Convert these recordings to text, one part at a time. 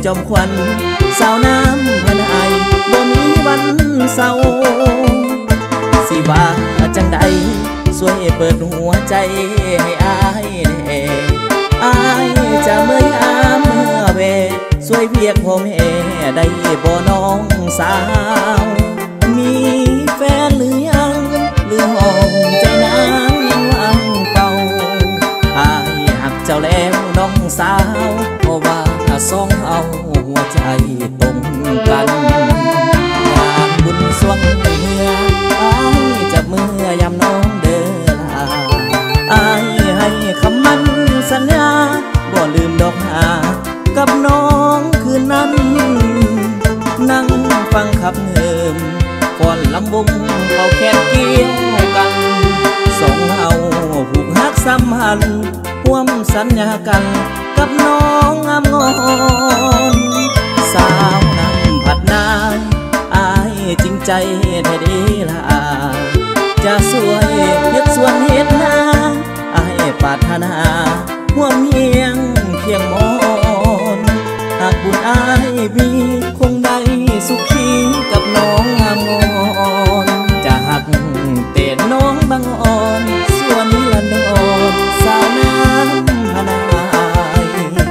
อมควันสาวน้ำพนายบ่มีวันเศร้าสิว่าจังใดช่วยเปิดหัวใจให้อายแน่อายจะเมื่อยเมื่อเวช่วยเพียกพ่อแม่ได้บ่น้องสาวมีแฟนหรือยังหรือห้องใจนางยังว่างเป่าอายหักเจ้าแล้วน้องสาวเพราะว่าสองเอาหัวใจตรงกันงานบุญสวงเมื่ออายจับมือยามน้องเดินลาอายให้คำมั่นสัญญาบ่ลืมดอกหากับน้องคืนนั้นนั่งฟังขับเหิมก่อนลำวงเขาแค่เกี่ยวกันสองเฮาผูกหักสัมพันธ์ร่วมสัญญากันกับน้องงามงอนสาวนำผัดนายอายจริงใจแท้ดีละจะสวยเฮ็ดส่วนเฮ็ดนาอายปรารถนาห่วงเฮียงเคียงมอนหากบุญอายมีคงได้สุขีกับน้องงามงอนจะหักเต้นน้องบางอ่อนส่วนละนอนสาวน้ำพนาย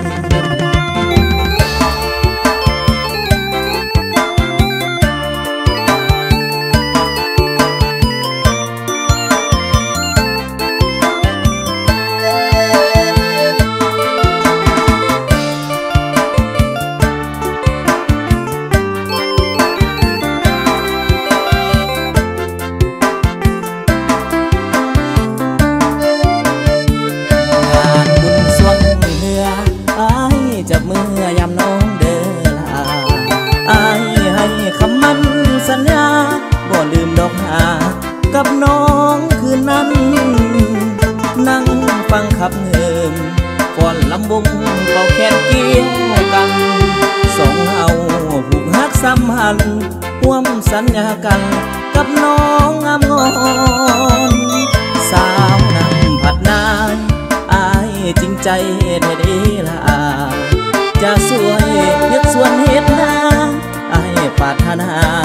จับมือยามน้องเดินลาอายให้คำมั่นสัญญาบ่ลืมดอกหากับน้องคืนนั้นนั่งฟังขับเหิมก่อนลำวงเขาแค่เกี่ยวกันสองเฮาผูกหักสัมพันธ์ร่วมสัญญากันกับน้องงามงอนสาวนำผัดนายอายจริงใจแท้ดีละจะสวยเฮ็ดส่วนเฮ็ดนาอายปรารถนา